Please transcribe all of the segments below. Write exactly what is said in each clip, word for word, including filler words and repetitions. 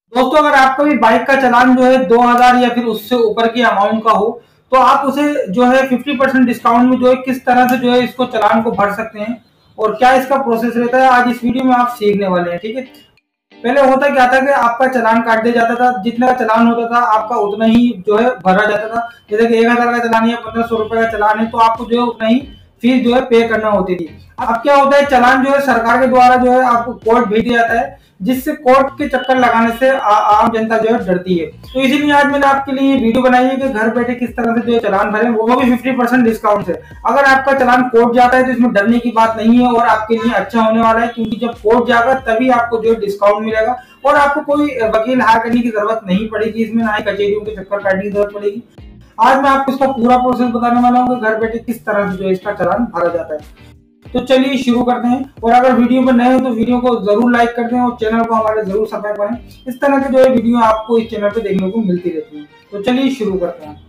दोस्तों अगर आपका भी बाइक का चालान जो है दो हज़ार या फिर उससे ऊपर की अमाउंट का हो तो आप उसे जो है पचास परसेंट डिस्काउंट में जो है किस तरह से जो है इसको चालान को भर सकते हैं और क्या इसका प्रोसेस रहता है, आज इस वीडियो में आप सीखने वाले हैं। ठीक है, पहले होता क्या था कि आपका चालान काट दिया जाता था, जितना चालान होता था आपका उतना ही जो है भरा जाता था। जैसे कि एक हजार का चालान या पंद्रह सौ रुपए का चालान है तो आपको जो है उतना ही फीस जो है पे करना होती थी। अब क्या होता है, चालान जो है सरकार के द्वारा जो है आपको कोर्ट भेज दिया जाता है, जिससे कोर्ट के चक्कर लगाने से आ, आम जनता जो है डरती है। तो इसीलिए आज मैंने आपके लिए वीडियो बनाई है कि घर बैठे किस तरह से जो है चालान भरें, वो भी पचास परसेंट डिस्काउंट से। अगर आपका चालान कोर्ट जाता है तो इसमें डरने की बात नहीं है और आपके लिए अच्छा होने वाला है, क्योंकि जब कोर्ट जाएगा तभी आपको जो है डिस्काउंट मिलेगा और आपको कोई वकील हायर करने की जरूरत नहीं पड़ेगी, इसमें ना ही कचहरियों के चक्कर काटने की जरूरत पड़ेगी। आज मैं आपको इसका पूरा प्रोसेस बताने वाला हूँ कि घर बैठे किस तरह से जो है इसका चालान भरा जाता है। तो चलिए शुरू करते हैं। और अगर वीडियो पर नए हो तो वीडियो को जरूर लाइक कर दें और चैनल को हमारे जरूर सब्सक्राइब करें। इस तरह की जो है वीडियो आपको इस चैनल पे देखने को मिलती रहती है। तो चलिए शुरू करते हैं।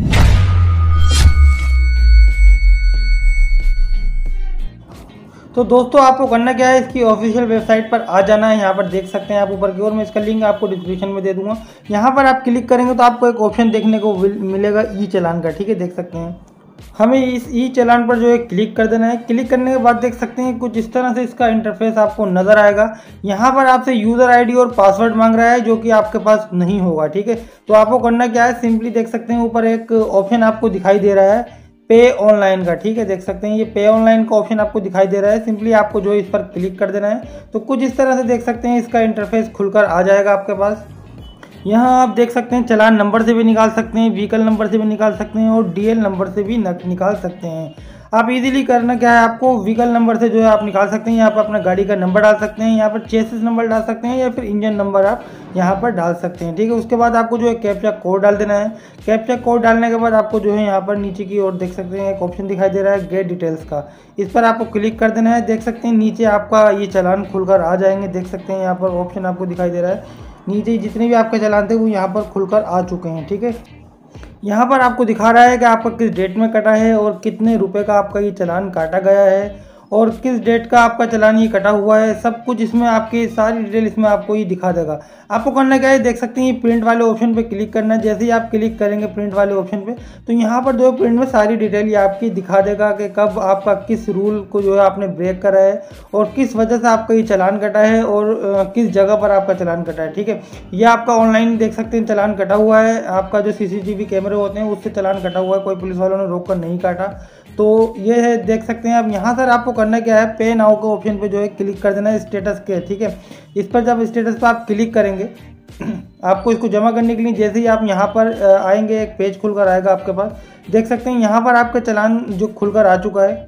तो दोस्तों आपको करना क्या है, इसकी ऑफिशियल वेबसाइट पर आ जाना है। यहाँ पर देख सकते हैं आप ऊपर की ओर, मैं इसका लिंक आपको डिस्क्रिप्शन में दे दूंगा। यहाँ पर आप क्लिक करेंगे तो आपको एक ऑप्शन देखने को मिलेगा ई चालान का। ठीक है, देख सकते हैं हमें इस ई चालान पर जो है क्लिक कर देना है। क्लिक करने के बाद देख सकते हैं कुछ इस तरह से इसका इंटरफेस आपको नज़र आएगा। यहाँ पर आपसे यूज़र आईडी और पासवर्ड मांग रहा है जो कि आपके पास नहीं होगा। ठीक है, तो आपको करना क्या है, सिंपली देख सकते हैं ऊपर एक ऑप्शन आपको दिखाई दे रहा है पे ऑनलाइन का। ठीक है, देख सकते हैं ये पे ऑनलाइन का ऑप्शन आपको दिखाई दे रहा है। सिंपली आपको जो इस पर क्लिक कर देना है। तो कुछ इस तरह से देख सकते हैं इसका इंटरफेस खुलकर आ जाएगा आपके पास। यहाँ आप देख सकते हैं चालान नंबर से भी निकाल सकते हैं, व्हीकल नंबर से भी निकाल सकते हैं और डीएल नंबर से भी निकाल सकते हैं। आप इजीली करना क्या है, आपको व्हीकल नंबर से जो है आप निकाल सकते हैं। यहाँ पर अपना गाड़ी का नंबर डाल सकते हैं, यहाँ पर चेसिस नंबर डाल सकते हैं या फिर इंजन नंबर आप यहाँ पर डाल सकते हैं। ठीक है, उसके बाद आपको जो है कैप्चा कोड डाल देना है। कैप्चा कोड डालने के बाद आपको जो है यहाँ पर नीचे की ओर देख सकते हैं एक ऑप्शन दिखाई दे रहा है गेट डिटेल्स का, इस पर आपको क्लिक कर देना है। देख सकते हैं नीचे आपका ये चालान खुलकर आ जाएंगे। देख सकते हैं यहाँ पर ऑप्शन आपको दिखाई दे रहा है, नीचे जितने भी आपके चालान थे वो यहाँ पर खुलकर आ चुके हैं। ठीक है, यहाँ पर आपको दिखा रहा है कि आपका किस डेट में कटा है और कितने रुपए का आपका ये चालान काटा गया है और किस डेट का आपका चालान ये कटा हुआ है। सब कुछ इसमें आपकी सारी डिटेल इसमें आपको ये दिखा देगा। आपको करना क्या है, देख सकते हैं ये प्रिंट वाले ऑप्शन पे क्लिक करना है। जैसे ही आप क्लिक करेंगे प्रिंट वाले ऑप्शन पे तो यहाँ पर जो प्रिंट में सारी डिटेल ये आपकी दिखा देगा कि कब आपका किस रूल को जो है आपने ब्रेक करा है और किस वजह से आपका ये चालान कटा है और किस जगह पर आपका चालान कटा है। ठीक है, ये आपका ऑनलाइन देख सकते हैं चालान कटा हुआ है। आपका जो सीसीटीवी कैमरे होते हैं उससे चालान कटा हुआ है, कोई पुलिस वालों ने रोक कर नहीं काटा। तो ये है, देख सकते हैं। अब यहाँ सर आपको करना क्या है, पे नाउ के ऑप्शन पे जो है क्लिक कर देना है स्टेटस के। ठीक है, इस पर जब स्टेटस पर आप क्लिक करेंगे आपको इसको जमा करने के लिए जैसे ही आप यहाँ पर आएंगे एक पेज खुलकर आएगा आपके पास। देख सकते हैं यहाँ पर आपका चालान जो खुलकर आ चुका है।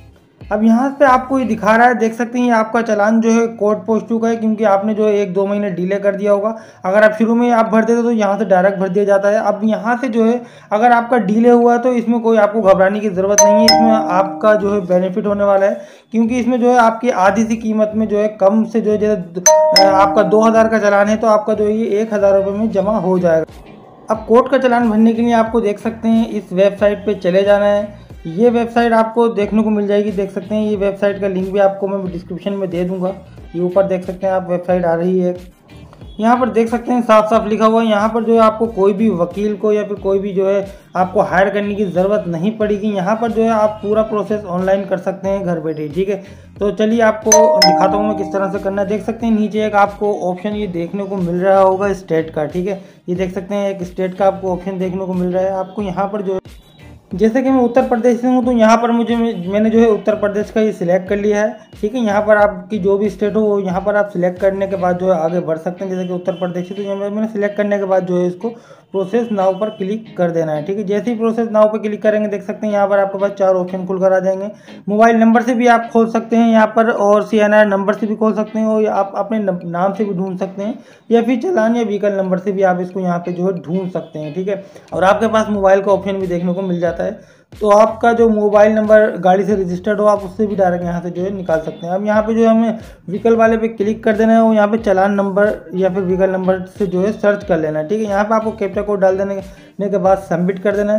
अब यहाँ पे आपको ये दिखा रहा है, देख सकते हैं ये आपका चालान जो है कोर्ट पहुँच चुका है, क्योंकि आपने जो है एक दो महीने डिले कर दिया होगा। अगर आप शुरू में आप भर देते तो यहाँ से डायरेक्ट भर दिया जाता है। अब यहाँ से जो है अगर आपका डिले हुआ है तो इसमें कोई आपको घबराने की ज़रूरत नहीं है। इसमें आपका जो है बेनिफिट होने वाला है, क्योंकि इसमें जो है आपकी आधी सी कीमत में जो है कम से जो है जैसे आपका दो हज़ार का चालान है तो आपका जो है ये एक हज़ार रुपये में जमा हो जाएगा। अब कोर्ट का चालान भरने के लिए आपको देख सकते हैं इस वेबसाइट पे चले जाना है। ये वेबसाइट आपको देखने को मिल जाएगी। देख सकते हैं ये वेबसाइट का लिंक भी आपको मैं डिस्क्रिप्शन में दे दूंगा। ये ऊपर देख सकते हैं आप वेबसाइट आ रही है, यहाँ पर देख सकते हैं साफ साफ लिखा हुआ है। यहाँ पर जो है आपको कोई भी वकील को या फिर कोई भी जो है आपको हायर करने की ज़रूरत नहीं पड़ेगी। यहाँ पर जो है आप पूरा प्रोसेस ऑनलाइन कर सकते हैं घर बैठे। ठीक है, तो चलिए आपको दिखाता हूँ मैं किस तरह से करना है। देख सकते हैं नीचे एक आपको ऑप्शन ये देखने को मिल रहा होगा स्टेट का। ठीक है, ये देख सकते हैं एक स्टेट का आपको ऑप्शन देखने को मिल रहा है। आपको यहाँ पर जो है जैसे कि मैं उत्तर प्रदेश से हूँ तो यहाँ पर मुझे मैंने जो है उत्तर प्रदेश का ये सिलेक्ट कर लिया है। ठीक है, यहाँ पर आपकी जो भी स्टेट हो वो यहाँ पर आप सिलेक्ट करने के बाद जो है आगे बढ़ सकते हैं। जैसे कि उत्तर प्रदेश है तो यहाँ मैंने सिलेक्ट करने के बाद जो है इसको प्रोसेस नाउ पर क्लिक कर देना है। ठीक है, जैसे ही प्रोसेस नाउ पर क्लिक करेंगे देख सकते हैं यहाँ पर आपके पास चार ऑप्शन खुलकर आ जाएंगे। मोबाइल नंबर से भी आप खोल सकते हैं यहाँ पर और सी एन आर नंबर से भी खोल सकते हैं और आप अपने नाम से भी ढूंढ सकते हैं या फिर चालान या व्हीकल नंबर से भी आप इसको यहाँ पे जो है ढूंढ सकते हैं। ठीक है, और आपके पास मोबाइल का ऑप्शन भी देखने को मिल जाता है, तो आपका जो मोबाइल नंबर गाड़ी से रजिस्टर्ड हो आप उससे भी डायरेक्ट यहाँ से जो है निकाल सकते हैं। अब यहाँ पे जो है हमें व्हीकल वाले पे क्लिक कर देना है और यहाँ पे चालान नंबर या फिर व्हीकल नंबर से जो है सर्च कर लेना है। ठीक है, यहाँ पे आपको कैप्चा कोड डाल देने के बाद सबमिट कर देना है।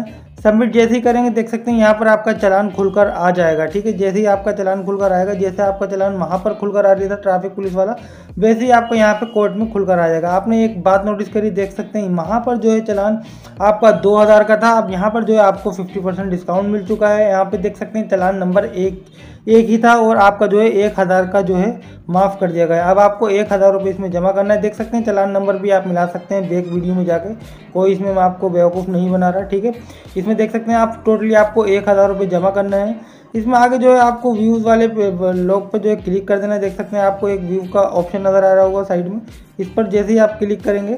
सबमिट जैसे ही करेंगे देख सकते हैं यहाँ पर आपका चालान खुलकर आ जाएगा। ठीक है, जैसे ही आपका चालान खुलकर आएगा, जैसे आपका चालान वहाँ पर खुलकर आ रही था ट्रैफिक पुलिस वाला, वैसे ही आपका यहाँ पे कोर्ट में खुलकर आ जाएगा। आपने एक बात नोटिस करी, देख सकते हैं वहाँ पर जो है चालान आपका दो हज़ार का था, अब यहाँ पर जो है आपको फिफ्टी परसेंट डिस्काउंट मिल चुका है। यहाँ पे देख सकते हैं चालान नंबर एक एक ही था और आपका जो है एक हज़ार का जो है माफ़ कर दिया गया। अब आपको एक हज़ार रुपये इसमें जमा करना है। देख सकते हैं चालान नंबर भी आप मिला सकते हैं बैक वीडियो में जाके, कोई इसमें मैं आपको बेवकूफ़ नहीं बना रहा। ठीक है, इसमें देख सकते हैं आप टोटली आपको एक हज़ार रुपये जमा करना है। इसमें आगे जो है आपको व्यूज़ वाले लोग पर जो है क्लिक कर देना है। देख सकते हैं आपको एक व्यू का ऑप्शन नज़र आ रहा होगा साइड में, इस पर जैसे ही आप क्लिक करेंगे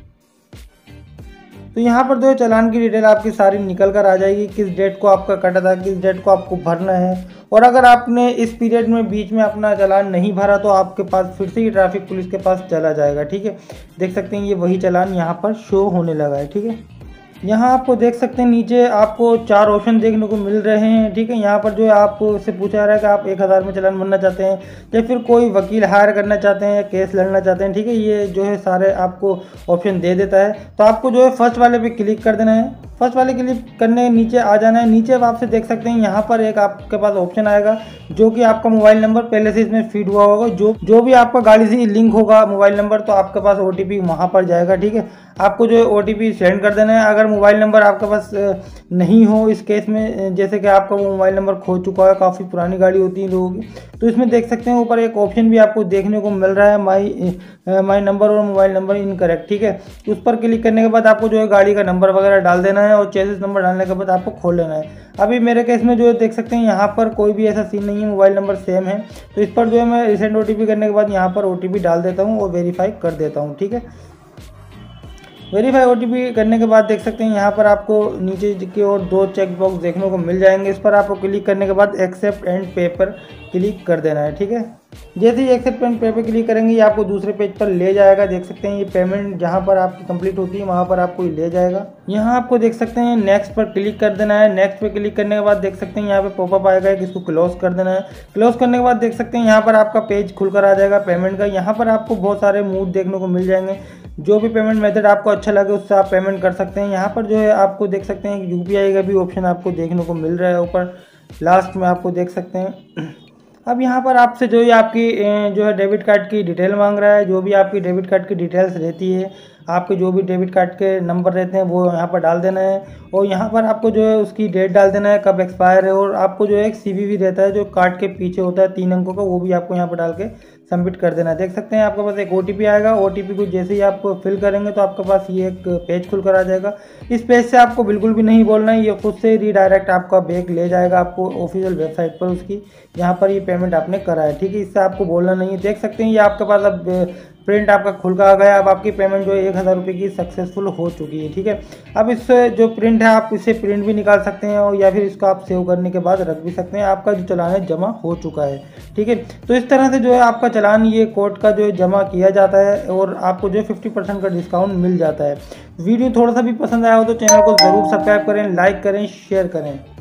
तो यहाँ पर जो चालान की डिटेल आपकी सारी निकल कर आ जाएगी, किस डेट को आपका कटा था, किस डेट को आपको भरना है। और अगर आपने इस पीरियड में बीच में अपना चालान नहीं भरा तो आपके पास फिर से ही ट्रैफिक पुलिस के पास चला जाएगा। ठीक है, देख सकते हैं ये वही चालान यहाँ पर शो होने लगा है। ठीक है, यहाँ आपको देख सकते हैं नीचे आपको चार ऑप्शन देखने को मिल रहे हैं। ठीक है, यहाँ पर जो है आपसे पूछा जा रहा है कि आप एक हज़ार में चालान भरना चाहते हैं या फिर कोई वकील हायर करना चाहते हैं या केस लड़ना चाहते हैं। ठीक है, ये जो है सारे आपको ऑप्शन दे देता है। तो आपको जो है फर्स्ट वाले पे क्लिक कर देना है। फर्स्ट वाले क्लिक करने नीचे आ जाना है। नीचे अब आपसे देख सकते हैं यहाँ पर एक आपके पास ऑप्शन आएगा जो कि आपका मोबाइल नंबर पहले से इसमें फीड हुआ होगा, जो जो भी आपका गाड़ी से लिंक होगा मोबाइल नंबर, तो आपके पास ओ टी पी वहाँ पर जाएगा। ठीक है, आपको जो है ओ टी पी सेंड कर देना है। अगर मोबाइल नंबर आपके पास नहीं हो इस केस में, जैसे कि आपका वो मोबाइल नंबर खो चुका है, काफ़ी पुरानी गाड़ी होती है लोगों की, तो इसमें देख सकते हैं ऊपर एक ऑप्शन भी आपको देखने को मिल रहा है, माई माई नंबर और मोबाइल नंबर इनकरेक्ट। ठीक है, उस पर क्लिक करने के बाद आपको जो है गाड़ी का नंबर वगैरह डाल देना है और चेसिस नंबर डालने के बाद आपको खोल लेना है। अभी मेरे केस में जो है देख सकते हैं यहाँ पर कोई भी ऐसा सीन नहीं है, मोबाइल नंबर सेम है। तो इस पर जो है मैं रिसेंट ओ टी पी करने के बाद यहाँ पर ओ टी पी डाल देता हूँ और वेरीफाई कर देता हूँ। ठीक है, वेरीफाई ओ टी पी करने के बाद देख सकते हैं यहाँ पर आपको नीचे की ओर दो चेक बॉक्स देखने को मिल जाएंगे। इस पर आपको क्लिक करने के बाद एक्सेप्ट एंड पे पर क्लिक कर देना है। ठीक है, जैसे ही एक्सेप्ट एंड पे पे क्लिक करेंगे ये आपको दूसरे पेज पर ले जाएगा। देख सकते हैं ये पेमेंट जहाँ पर आपकी कंप्लीट होती है वहाँ पर आपको ले जाएगा। यहाँ आपको देख सकते हैं नेक्स्ट पर क्लिक कर देना है। नेक्स्ट पे क्लिक करने के बाद देख सकते हैं यहाँ पे पॉपअप आएगा कि इसको क्लोज कर देना है। क्लोज करने के बाद देख सकते हैं यहाँ पर आपका पेज खुलकर आ जाएगा पेमेंट का। यहाँ पर आपको बहुत सारे मूड देखने को मिल जाएंगे, जो भी पेमेंट मेथड आपको अच्छा लगे उससे आप पेमेंट कर सकते हैं। यहाँ पर जो है आपको देख सकते हैं यू पी आई का भी ऑप्शन आपको देखने को मिल रहा है ऊपर लास्ट में, आपको देख सकते हैं। अब यहाँ पर आपसे जो है आपकी जो है डेबिट कार्ड की डिटेल मांग रहा है। जो भी आपकी डेबिट कार्ड की डिटेल्स रहती है, आपके जो भी डेबिट कार्ड के नंबर रहते हैं वो यहाँ पर डाल देना है और यहाँ पर आपको जो है उसकी डेट डाल देना है, कब एक्सपायर है। और आपको जो है एक सी वी वी रहता है जो कार्ड के पीछे होता है तीन अंकों का, वो भी आपको यहाँ पर डाल के सबमिट कर देना है। देख सकते हैं आपके पास एक ओ टी पी आएगा। ओ टी पी को जैसे ही आप फिल करेंगे तो आपके पास ये एक पेज खुलकर आ जाएगा। इस पेज से आपको बिल्कुल भी नहीं बोलना है, ये खुद से रीडायरेक्ट आपका बैक ले जाएगा आपको ऑफिशियल वेबसाइट पर उसकी, जहाँ पर ये पेमेंट आपने करा है। ठीक है, इससे आपको बोलना नहीं है। देख सकते हैं ये आपके पास अब प्रिंट आपका खुल का आ गया। अब आपकी पेमेंट जो है एक हज़ार रुपये की सक्सेसफुल हो चुकी है। ठीक है, अब इससे जो प्रिंट है आप इसे प्रिंट भी निकाल सकते हैं और या फिर इसको आप सेव करने के बाद रख भी सकते हैं। आपका जो चालान है जमा हो चुका है। ठीक है, तो इस तरह से जो है आपका चालान ये कोर्ट का जो है जमा किया जाता है और आपको जो है फिफ्टी परसेंट का डिस्काउंट मिल जाता है। वीडियो थोड़ा सा भी पसंद आया हो तो चैनल को ज़रूर सब्सक्राइब करें, लाइक करें, शेयर करें।